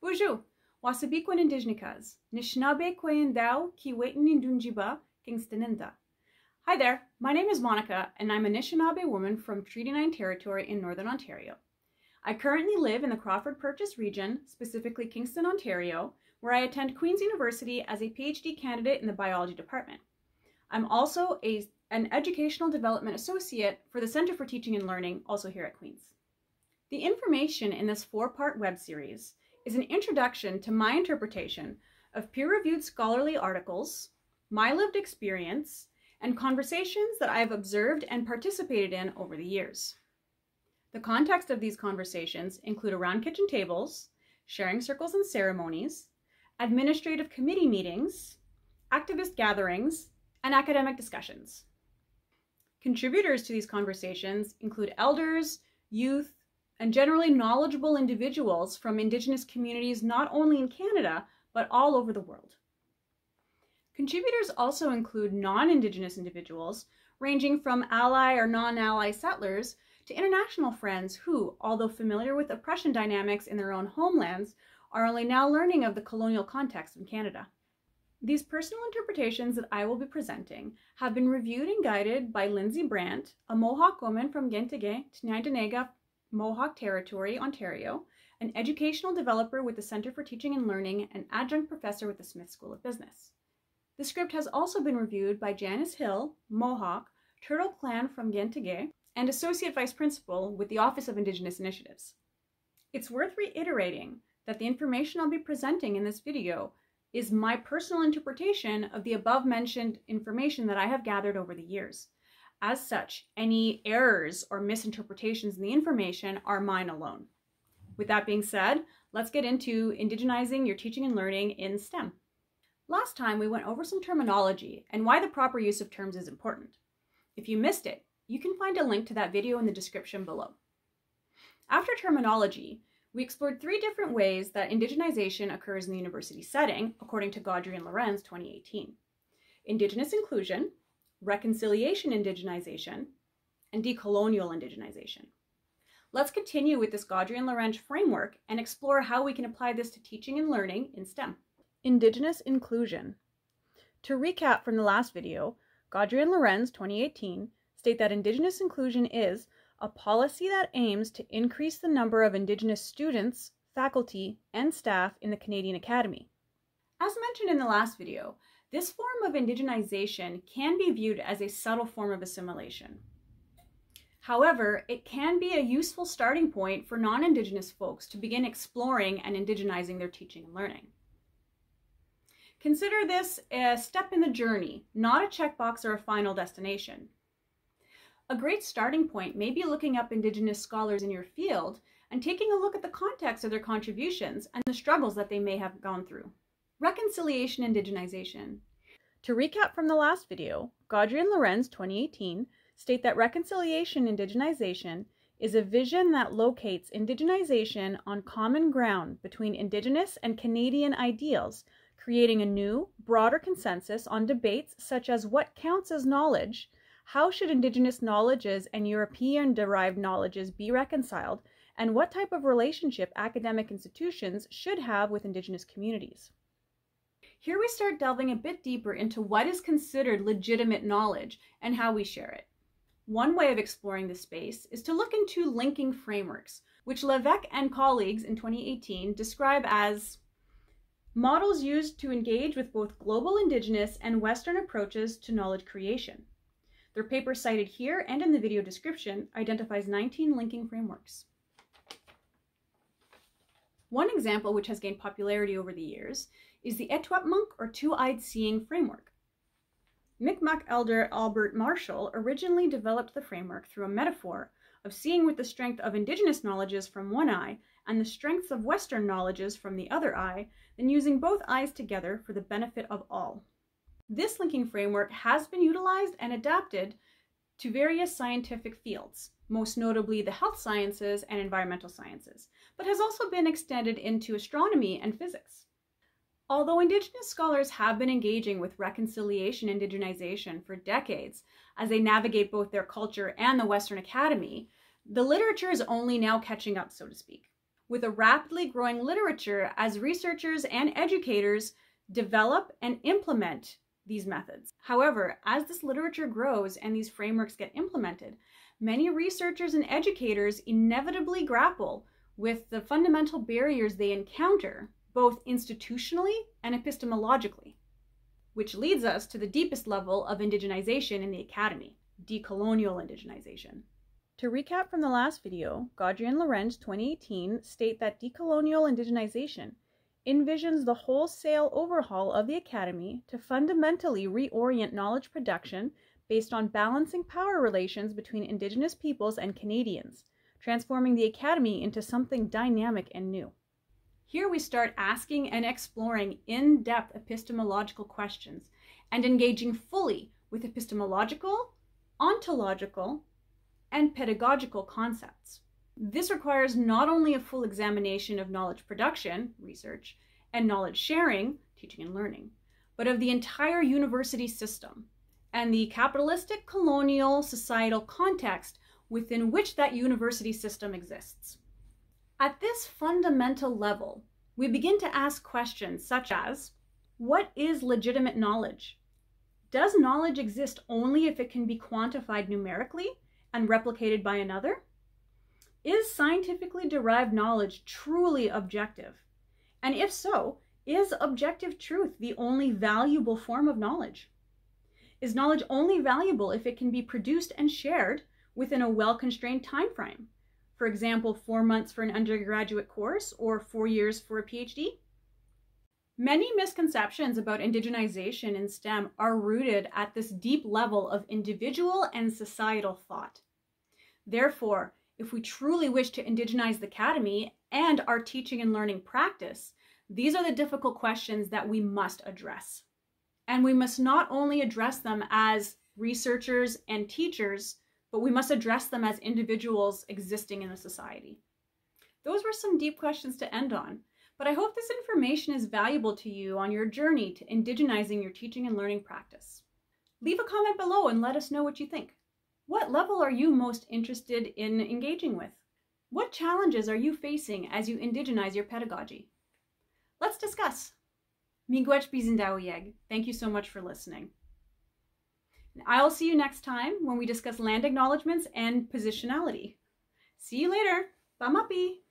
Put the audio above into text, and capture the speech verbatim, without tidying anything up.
Bonjour, Wasabikwan Indigenicas, Nishnabe Kwayendao Kiwetin Indunjiba, Kenhtè. Hi there, my name is Monica, and I'm a Anishinaabe woman from Tyendinaga Territory in Northern Ontario. I currently live in the Crawford Purchase region, specifically Kingston, Ontario, where I attend Queen's University as a PhD candidate in the biology department. I'm also a, an Educational Development Associate for the Centre for Teaching and Learning, also here at Queen's. The information in this four-part web series is an introduction to my interpretation of peer-reviewed scholarly articles, my lived experience, and conversations that I have observed and participated in over the years. The context of these conversations include around kitchen tables, sharing circles and ceremonies, administrative committee meetings, activist gatherings, and academic discussions. Contributors to these conversations include elders, youth, and generally knowledgeable individuals from Indigenous communities not only in Canada, but all over the world. Contributors also include non-Indigenous individuals, ranging from ally or non-ally settlers to international friends who, although familiar with oppression dynamics in their own homelands, are only now learning of the colonial context in Canada. These personal interpretations that I will be presenting have been reviewed and guided by Lindsay Brant, a Mohawk woman from Kenhtè, Tyendinaga Mohawk Territory, Ontario, an educational developer with the Centre for Teaching and Learning, and Adjunct Professor with the Smith School of Business. The script has also been reviewed by Janice Hill, Mohawk, Turtle Clan from Kenhtè, and Associate Vice Principal with the Office of Indigenous Initiatives. It's worth reiterating that the information I'll be presenting in this video is my personal interpretation of the above-mentioned information that I have gathered over the years. As such, any errors or misinterpretations in the information are mine alone. With that being said, let's get into indigenizing your teaching and learning in STEM. Last time we went over some terminology and why the proper use of terms is important. If you missed it, you can find a link to that video in the description below. After terminology, we explored three different ways that indigenization occurs in the university setting, according to Gaudry and Lorenz twenty eighteen. Indigenous inclusion, reconciliation indigenization, and decolonial indigenization. Let's continue with this Gaudry and Lorenz framework and explore how we can apply this to teaching and learning in STEM. Indigenous inclusion. To recap from the last video, Gaudry and Lorenz twenty eighteen state that Indigenous inclusion is a policy that aims to increase the number of Indigenous students, faculty, and staff in the Canadian Academy. As mentioned in the last video, this form of indigenization can be viewed as a subtle form of assimilation. However, it can be a useful starting point for non-Indigenous folks to begin exploring and indigenizing their teaching and learning. Consider this a step in the journey, not a checkbox or a final destination. A great starting point may be looking up Indigenous scholars in your field and taking a look at the context of their contributions and the struggles that they may have gone through. Reconciliation indigenization. To recap from the last video, Gaudry and Lorenz twenty eighteen state that reconciliation indigenization is a vision that locates indigenization on common ground between Indigenous and Canadian ideals, creating a new, broader consensus on debates such as what counts as knowledge, how should Indigenous knowledges and European-derived knowledges be reconciled, and what type of relationship academic institutions should have with Indigenous communities. Here we start delving a bit deeper into what is considered legitimate knowledge and how we share it. One way of exploring this space is to look into linking frameworks, which Levesque and colleagues in twenty eighteen describe as models used to engage with both global Indigenous and Western approaches to knowledge creation. Their paper cited here and in the video description identifies nineteen linking frameworks. One example which has gained popularity over the years is the Etwapmunk or two-eyed seeing framework. Mi'kmaq elder Albert Marshall originally developed the framework through a metaphor of seeing with the strength of Indigenous knowledges from one eye and the strengths of Western knowledges from the other eye, then using both eyes together for the benefit of all. This linking framework has been utilized and adapted to various scientific fields, most notably the health sciences and environmental sciences, but has also been extended into astronomy and physics. Although Indigenous scholars have been engaging with reconciliation indigenization for decades as they navigate both their culture and the Western Academy, the literature is only now catching up, so to speak. with a rapidly growing literature as researchers and educators develop and implement these methods. However, as this literature grows and these frameworks get implemented, many researchers and educators inevitably grapple with the fundamental barriers they encounter, both institutionally and epistemologically, which leads us to the deepest level of indigenization in the academy, decolonial indigenization. To recap from the last video, Gaudry and Lorenz twenty eighteen state that decolonial indigenization envisions the wholesale overhaul of the academy to fundamentally reorient knowledge production based on balancing power relations between Indigenous peoples and Canadians, transforming the academy into something dynamic and new. Here we start asking and exploring in-depth epistemological questions and engaging fully with epistemological, ontological, and pedagogical concepts. This requires not only a full examination of knowledge production, research, and knowledge sharing, teaching and learning, but of the entire university system and the capitalistic, colonial, societal context within which that university system exists. At this fundamental level, we begin to ask questions such as, what is legitimate knowledge? Does knowledge exist only if it can be quantified numerically and replicated by another? Is scientifically derived knowledge truly objective? And if so, is objective truth the only valuable form of knowledge? Is knowledge only valuable if it can be produced and shared within a well-constrained time frame? For example, four months for an undergraduate course or four years for a PhD? Many misconceptions about indigenization in STEM are rooted at this deep level of individual and societal thought. Therefore, if we truly wish to indigenize the academy and our teaching and learning practice, these are the difficult questions that we must address. And we must not only address them as researchers and teachers, but we must address them as individuals existing in a society. Those were some deep questions to end on, but I hope this information is valuable to you on your journey to indigenizing your teaching and learning practice. Leave a comment below and let us know what you think. What level are you most interested in engaging with? What challenges are you facing as you indigenize your pedagogy? Let's discuss. Miigwech Bizindawiyeg. Thank you so much for listening. I'll see you next time when we discuss land acknowledgements and positionality. See you later. Bamapi.